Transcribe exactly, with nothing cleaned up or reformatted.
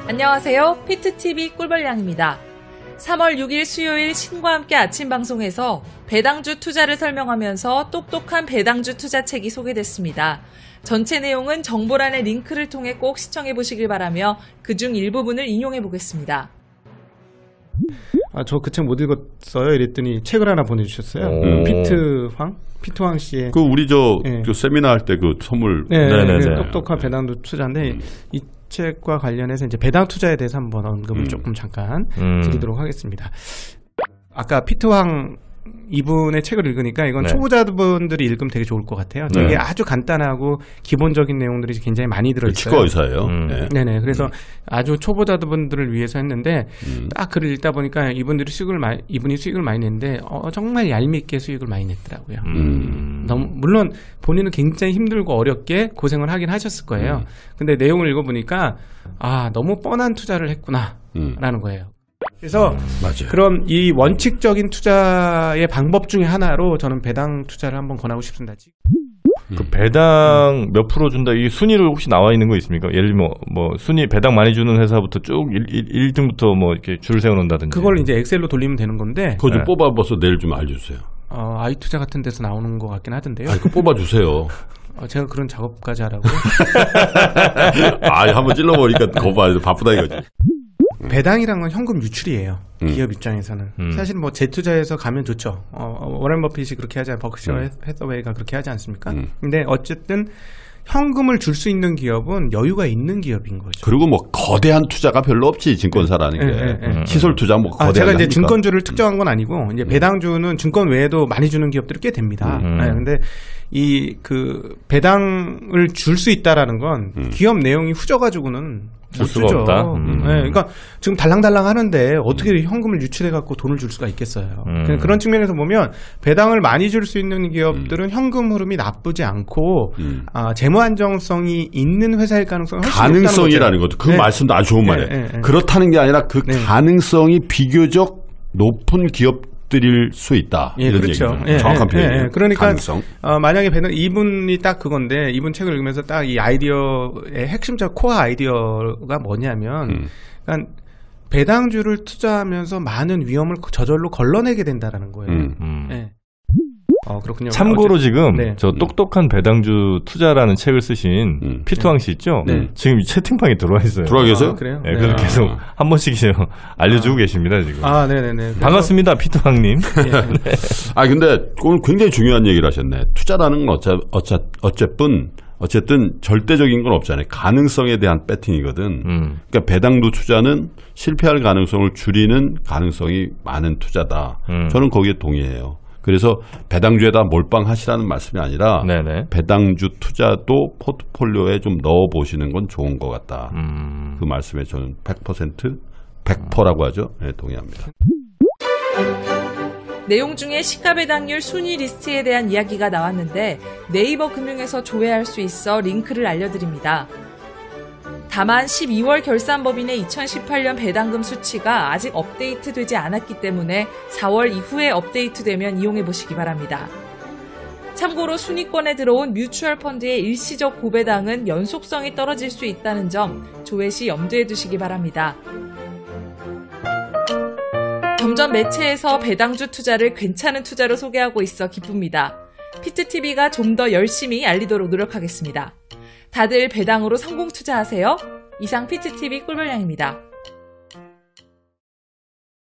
안녕하세요. 피트티비 꿀벌량입니다. 삼월 육일 수요일 신과 함께 아침 방송에서 배당주 투자를 설명하면서 똑똑한 배당주 투자책이 소개됐습니다. 전체 내용은 정보란의 링크를 통해 꼭 시청해 보시길 바라며 그중 일부분을 인용해 보겠습니다. 아, 저 그 책 못 읽었어요. 이랬더니 책을 하나 보내주셨어요. 음, 피트황? 피트황 씨의. 그 우리 저 네. 그 세미나 할 때 그 선물. 네, 네, 네. 똑똑한 배당주 투자인데 음. 이 책과 관련해서 이제 배당 투자에 대해서 한번 언급을 음. 조금 잠깐 음. 드리도록 하겠습니다. 아까 피트황 이분의 책을 읽으니까 이건 네. 초보자분들이 읽으면 되게 좋을 것 같아요. 되게 네. 아주 간단하고 기본적인 내용들이 굉장히 많이 들어있어요. 치과 의사예요. 음. 네. 네네. 그래서 음. 아주 초보자분들을 위해서 했는데 음. 딱 글을 읽다 보니까 이분들이 수익을 많이, 이분이 수익을 많이 냈는데 어, 정말 얄밉게 수익을 많이 냈더라고요. 음. 너무 물론 본인은 굉장히 힘들고 어렵게 고생을 하긴 하셨을 거예요. 음. 근데 내용을 읽어보니까 아 너무 뻔한 투자를 했구나라는 음. 거예요. 그래서 음, 그럼 이 원칙적인 투자의 방법 중에 하나로 저는 배당 투자를 한번 권하고 싶습니다. 그 배당 몇 프로 준다 이 순위를 혹시 나와 있는 거 있습니까? 예를 들면 뭐, 뭐 순위 배당 많이 주는 회사부터 쭉 일 등부터 뭐 이렇게 줄 세워 놓는다든지. 그걸 이제 엑셀로 돌리면 되는 건데. 그거 좀 네. 뽑아봐서 내일 좀 알려주세요. 어, 아이투자 같은 데서 나오는 것 같긴 하던데요. 아, 그거 뽑아주세요. 어, 제가 그런 작업까지 하라고요? 아, 한번 찔러보니까 거봐 바쁘다 이거지. 배당이란 건 현금 유출이에요. 음. 기업 입장에서는. 음. 사실 뭐 재투자해서 가면 좋죠. 어, 워렌 버핏이 그렇게 하지 않, 버크셔 음. 해서웨이가 그렇게 하지 않습니까? 음. 근데 어쨌든 현금을 줄 수 있는 기업은 여유가 있는 기업인 거죠. 그리고 뭐 거대한 투자가 별로 없지 증권사라는 게. 네, 네, 네. 시설 투자 뭐 거대한. 아, 제가 이제 증권주를 특정한 건 아니고 이제 배당주는 증권 외에도 많이 주는 기업들이 꽤 됩니다. 음. 네, 근데 이 그 배당을 줄 수 있다라는 건 음. 기업 내용이 후져가지고는 줄 수가 주죠. 없다. 음. 네, 그러니까 지금 달랑달랑 하는데 어떻게 음. 현금을 유출해 갖고 돈을 줄 수가 있겠어요. 음. 그런 측면에서 보면 배당을 많이 줄 수 있는 기업들은 음. 현금 흐름이 나쁘지 않고 음. 아, 재무 안정성이 있는 회사일 가능성이 훨씬 가능성이라는 것도 그 네. 말씀도 아주 좋은 네, 말이에요. 네, 네. 그렇다는 게 아니라 그 네. 가능성이 비교적 높은 기업 들일 수 있다. 예, 이런 그렇죠. 얘기죠. 예, 정확한 예, 표현이에요. 예, 그러니까 가능성. 어, 만약에 배당 이분이 딱 그건데 이분 책을 읽으면서 딱 이 아이디어의 핵심적 코어 아이디어가 뭐냐면, 음. 그러니까 배당주를 투자하면서 많은 위험을 저절로 걸러내게 된다라는 거예요. 음. 음. 예. 어, 그렇군요. 참고로 어쨌든, 지금 네. 저 똑똑한 배당주 투자라는 책을 쓰신 음. 피트왕 씨 있죠? 네. 지금 채팅방에 들어와 있어요. 들어와 계세요? 아, 그래요? 네, 그래서 네. 계속 한 번씩 알려주고 아. 계십니다 지금. 아, 네네네. 반갑습니다, 피트왕님. 네. 네. 아, 근데 오늘 굉장히 중요한 얘기를 하셨네. 투자라는 건 어차, 어차, 어쨌든 어쨌든 절대적인 건 없잖아요. 가능성에 대한 배팅이거든. 음. 그러니까 배당주 투자는 실패할 가능성을 줄이는 가능성이 많은 투자다. 음. 저는 거기에 동의해요. 그래서 배당주에다 몰빵하시라는 말씀이 아니라 네네. 배당주 투자도 포트폴리오에 좀 넣어보시는 건 좋은 것 같다. 음. 그 말씀에 저는 백 퍼센트 백 퍼센트라고 하죠. 네, 동의합니다. 내용 중에 시가 배당률 순위 리스트에 대한 이야기가 나왔는데 네이버 금융에서 조회할 수 있어 링크를 알려드립니다. 다만 십이월 결산법인의 이천십팔 년 배당금 수치가 아직 업데이트되지 않았기 때문에 사월 이후에 업데이트되면 이용해보시기 바랍니다. 참고로 순위권에 들어온 뮤추얼 펀드의 일시적 고배당은 연속성이 떨어질 수 있다는 점 조회 시 염두에 두시기 바랍니다. 점점 매체에서 배당주 투자를 괜찮은 투자로 소개하고 있어 기쁩니다. 피트티비가 좀 더 열심히 알리도록 노력하겠습니다. 다들 배당으로 성공 투자하세요. 이상 피트티비 꿀벌량입니다.